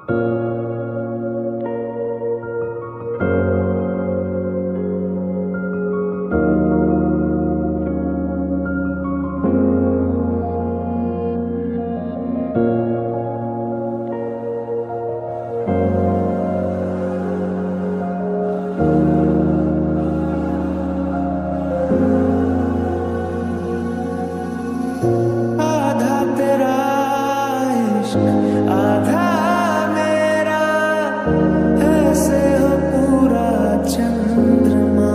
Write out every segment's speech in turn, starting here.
आधा तेरा इश्क आधा मेरा, ऐसे हो पूरा चंद्रमा।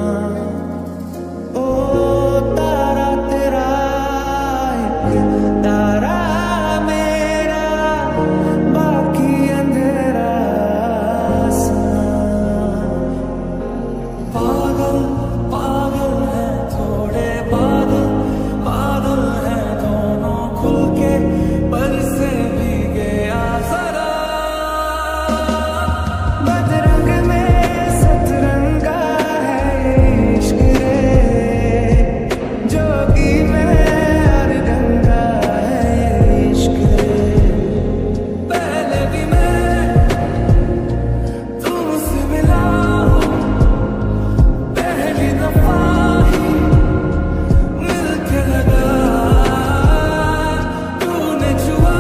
ओ तारा तेरा एक तारा मेरा, बाकी अंधेरा आसमां। पागल पागल है थोड़े बादल, बादल है दोनों खुल के बरसे भीगे आसरा। बदरंग में सतरंगा है ये इश्क रे, जोगी में हर गंगा है ये इश्क रे। पहले भी मैं तुमसे मिला हूँ, पहली दफा ही मिलके लगा, तूने छुआ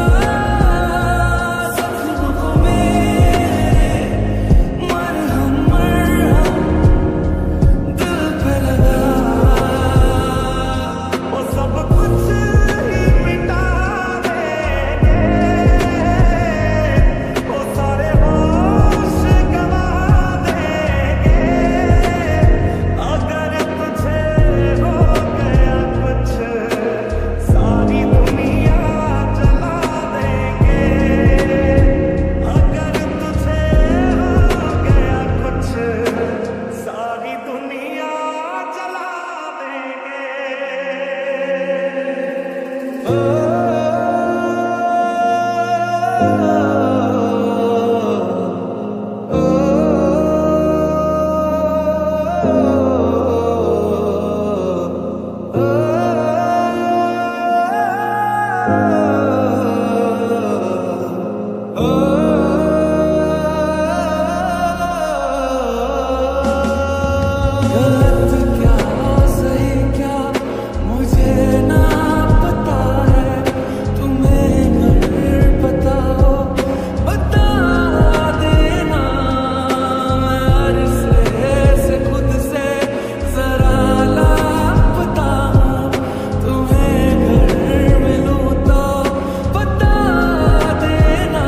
जख्म को मेरे, मरहम मरहम दिल पे लगा। वो सब कुछ ही मिटा देंगे, वो सारे होश गवा देंगे, अगर तुझे हो गया कुछ सारी दुनिया जला देंगे। अगर तुझे हो गया कुछ सारी दुनिया जला देंगे। गलत क्या सही क्या मुझे ना पता है, तुम्हें अगर पता हो बता देना। मैं अरसे से खुद से जरा लापता हूँ, तुम्हें घर मिलूँ तो बता देना।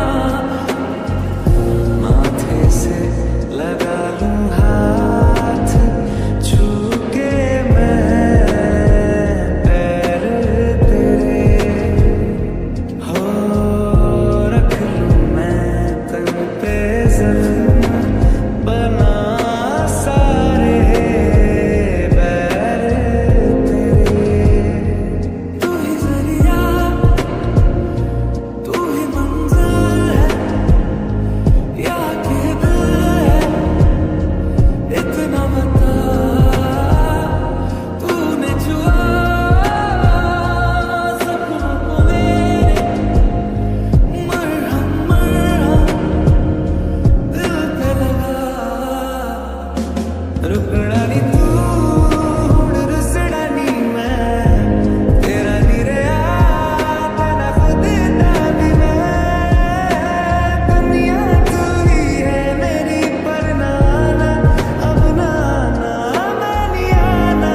माथे से लगा लूँ हाथ, छू के मैं पैर तेरे, हो रख लूँ मैं तन पे जख्म, बना सारे बैर तेरे। तू ही जरिया तू ही मंजिल है, या कि दिल है इतना बता। तूने छुआ जख्म को मेरे, मरहम मरहम दिल पे लगा। रुकना नी तू रुसड़ा नी मैं, तेरा नी रहा तेरा खुद दा भी मैं। दुनिया तू ही है मेरी पर ना आना, अब ना आना मैं नहीं आना।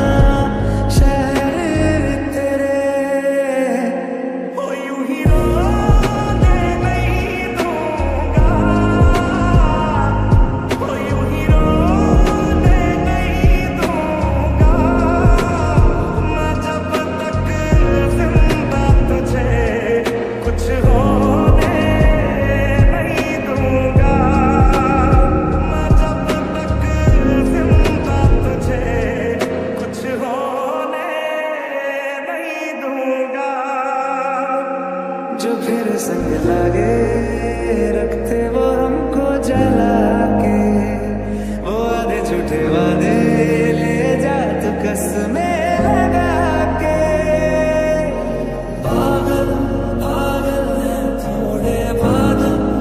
शहर तेरे ओ यूं ही रोने नहीं दूंगा, ओ यूं ही रोने नहीं दूंगा। मैं जब तक जिंदा तुझे कुछ होने नहीं दूंगा। मैं जब तक जिंदा तुझे कुछ होने नहीं दूंगा। जो फिर संग लागे रखते वो हमको जला के, वो आधे झूठे वादे ले जा तू कसमें लगा के। पागल पागल है थोड़े बादल,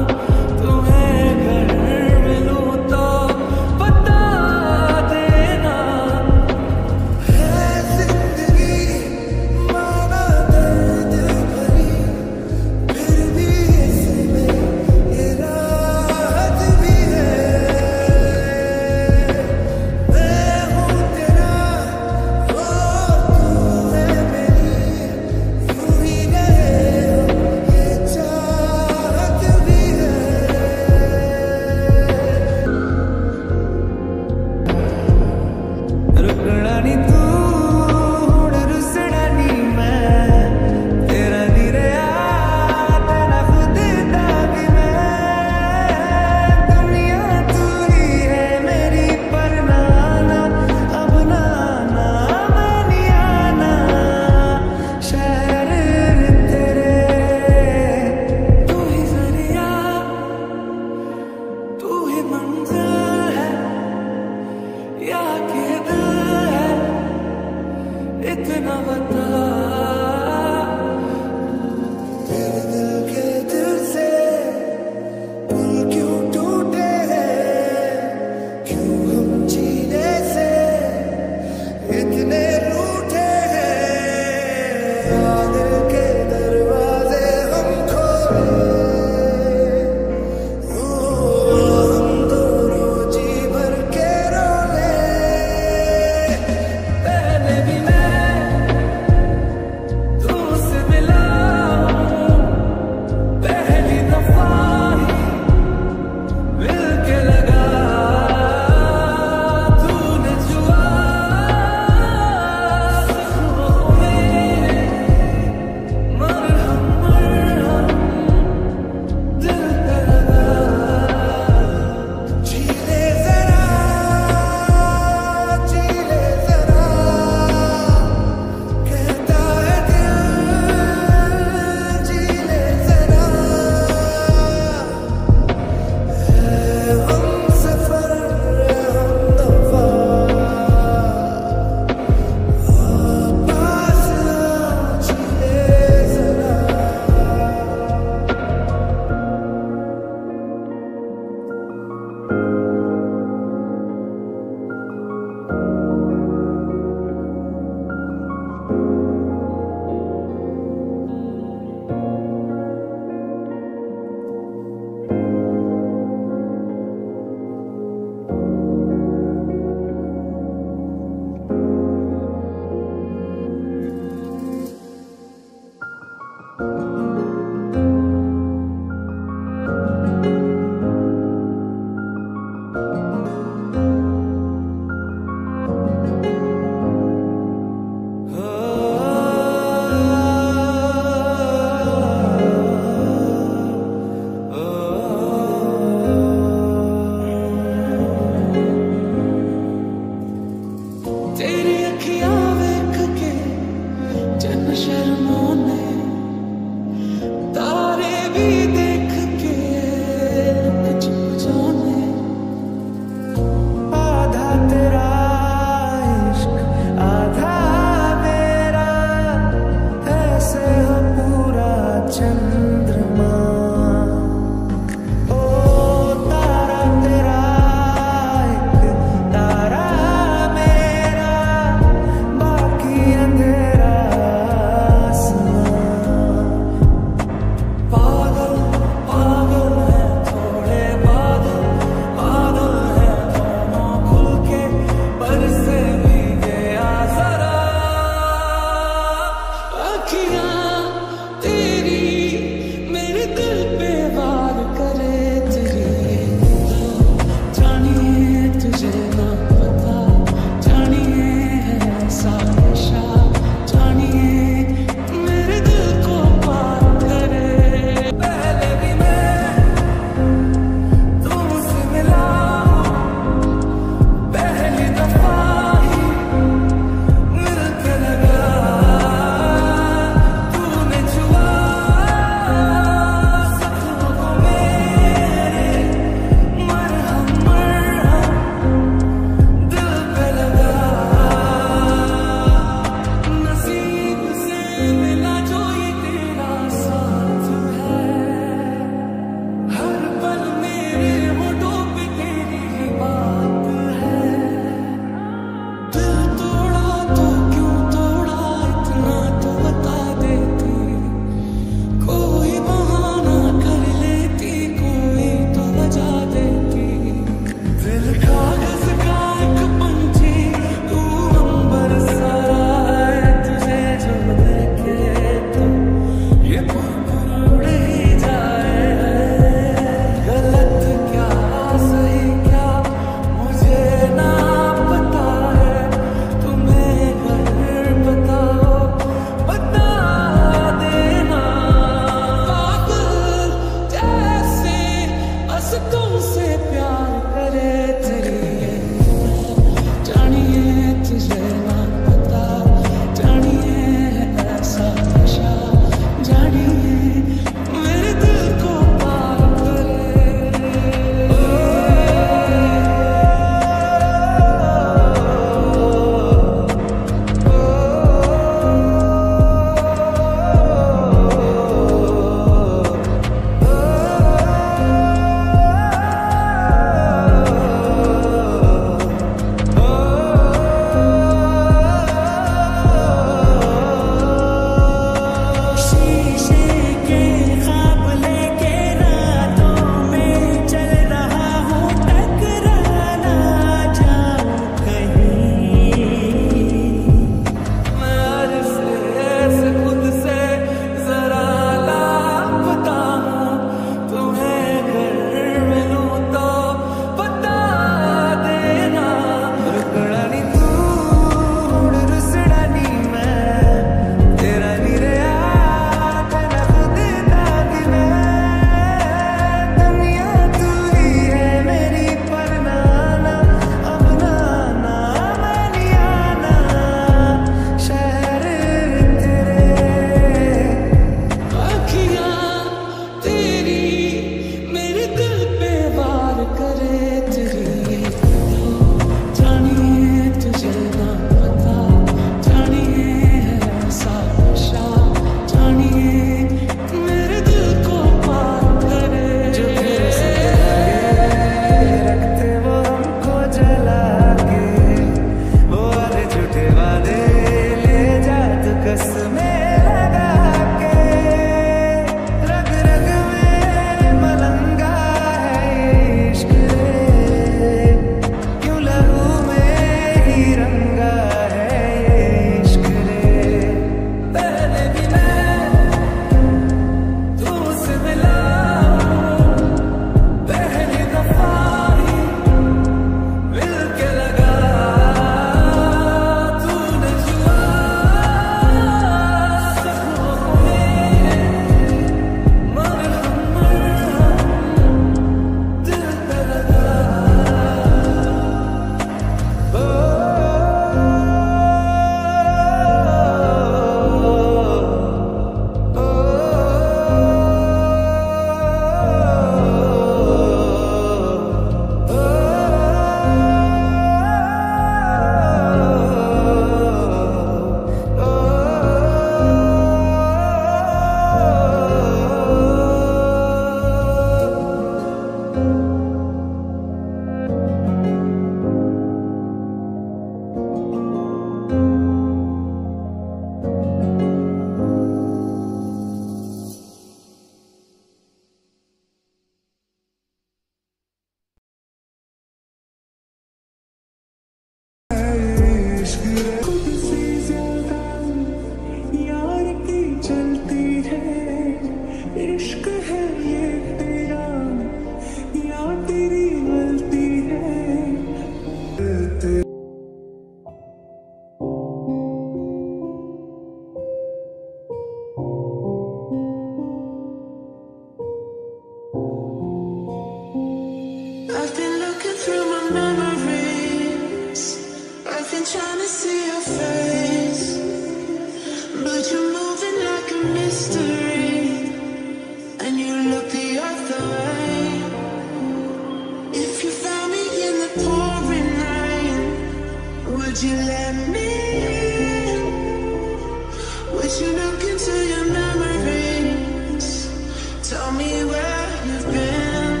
Would you look into your memories? Tell me where you've been.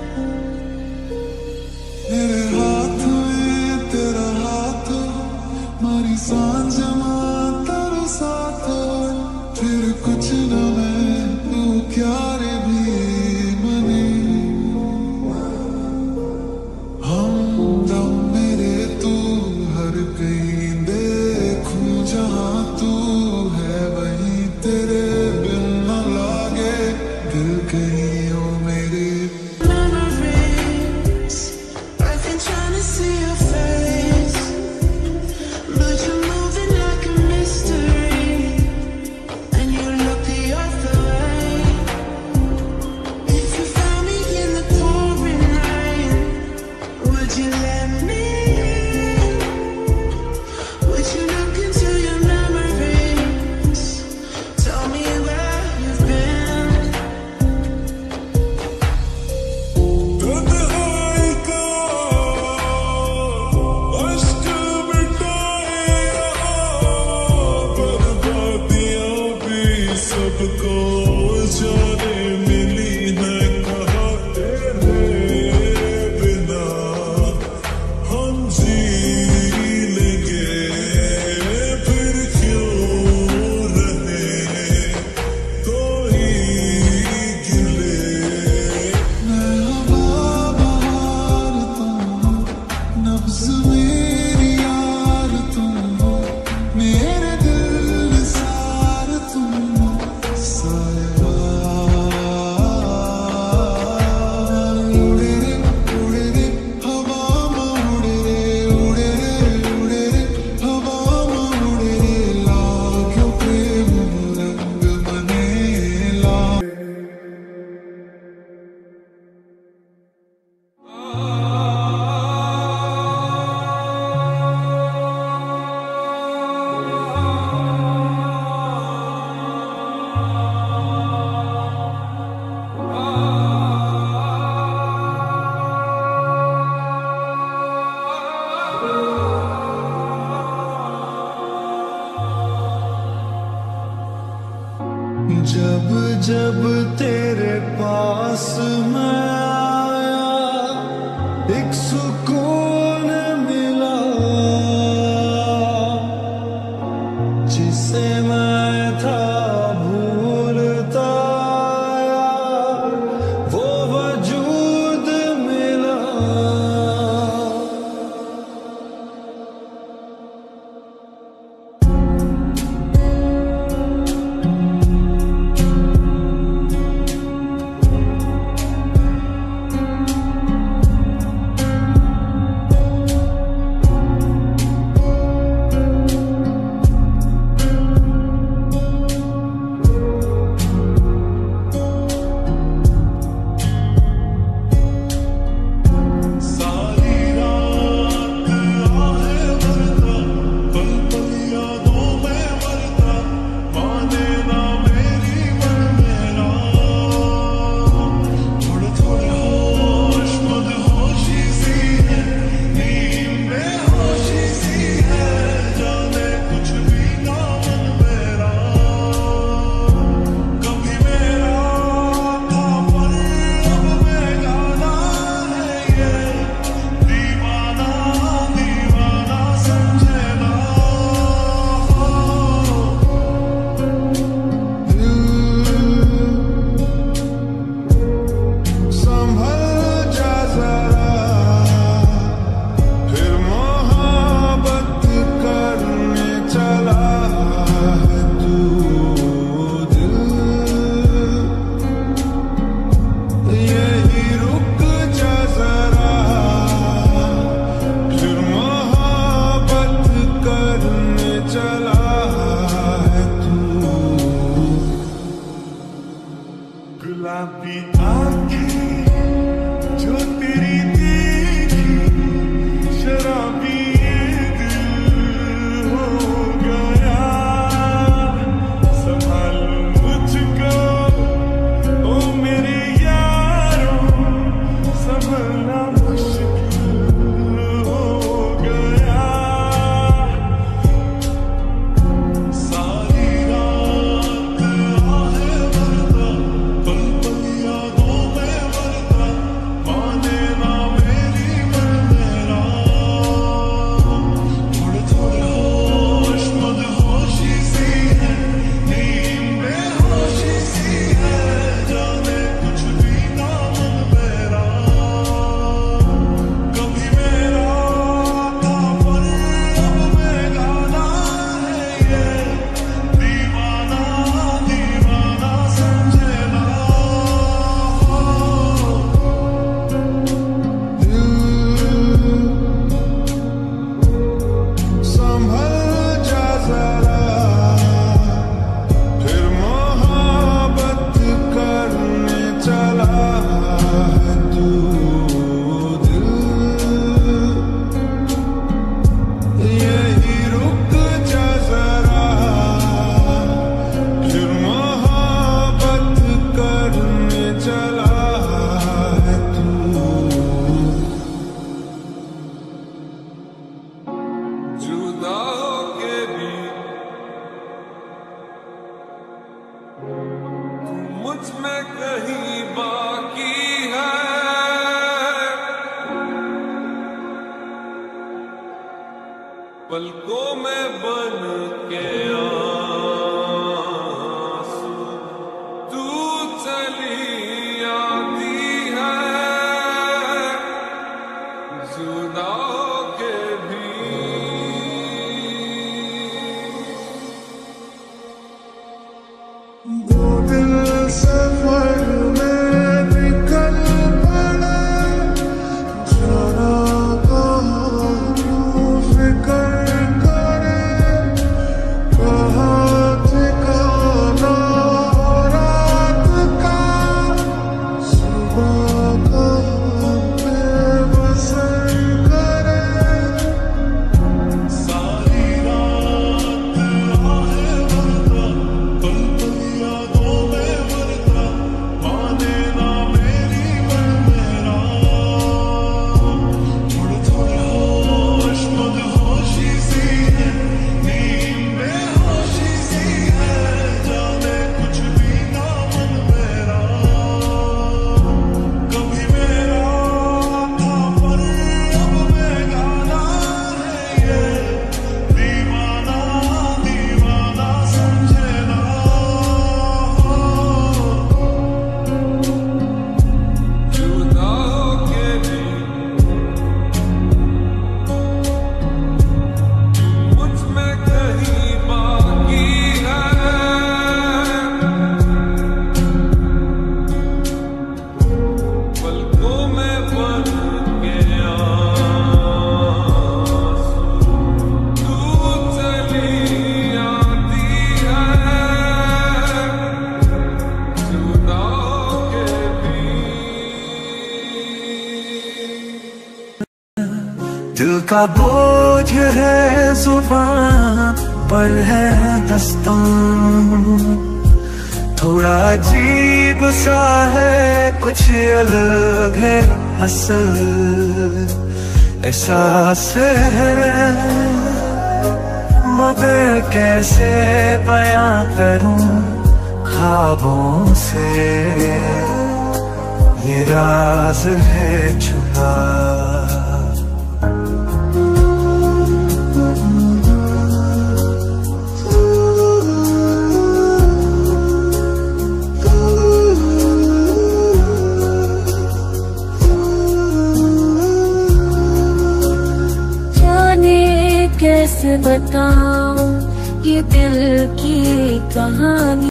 मेरे हाथ में तेरा हाथ, मारी सांझ मां तेरे साथ, फिर कुछ न मैं तू क्या रे भी मने, हम दम मेरे तू हर कहीं देखूं जहां तू है वहीं तेरे बिन न लागे दिल कहीं हो मेरे। Memories, I've been trying to see your face, but you're moving like a mystery, and you look the other way. If you found me in the pouring rain, would you let me in? Would you look into your memories? Tell me where you've been. तन्हाई का अश्क मिटाए बर्बादियां भी सबको जाने मिली है कहाँ तेरे बिना हम जी लेंगे फिर क्यों रहे कोई गिले। मैं हवा बहार तुम हो, नब्ज़ मेरी यार तुम हो, मेरे दिल सार तुम हो, साया उड़े रे हवा में उड़े रे हवा में उड़े रे लाग्यो प्रेम रंग बने ला। जब जब तेरे पास मैं आया एक सुकून मिला, जिसे मैं था भूलता आया वो वजूद मिला। मुझ में कहीं बाकी है पलकों में बन के आंसू तू चली आती है जुदा के भी दो दिल सफर में निकल पड़े जाना कहाँ क्यों फिक्र करे कहाँ ठिकाना रात का सुबह कहाँ पे बसर करे सारी रात आहे भरता पल पल यादों में भरता माने ना मेरी मन मेरा थोड़े थोड़े होश मदहोशी सी है नींद बेहोशी सी है जाने कुछ भी ना मन मेरा कभी मेरा था पर अब बेगाना है ये दीवाना दीवाना समझे ना जुदा के भी मुझ में कहीं बाकी है पलकों में बन के आंसू तू चली आती है जुदा के भी दिल का बोझ है जुबान पर है दस्तम थोड़ा अजीब सा है कुछ अलग है असल एहसास है मगर कैसे बयां करूं ख्वाबों से ये राज है छुपा जाने कैसे बताऊं ये दिल की कहानी